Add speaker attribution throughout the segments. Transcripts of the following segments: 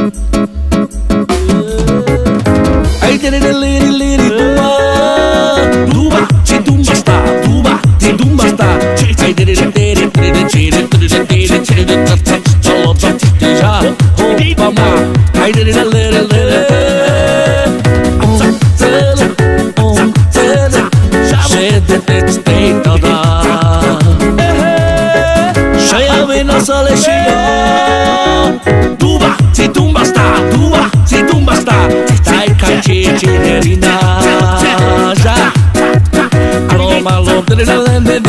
Speaker 1: Ai dere liri liri duba, duba, ci dumba sta, duba, ci dumba sta. Ai dere dere dere dere dere dere dere solo tutti già, oh mamma. Ai dere lere lere, Duba, si tumba sta, duba, si tumba sta. Dai canci cinerina, già. Roma lo dere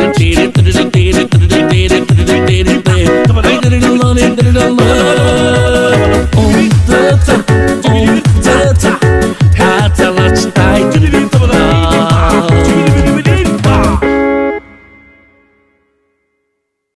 Speaker 2: Love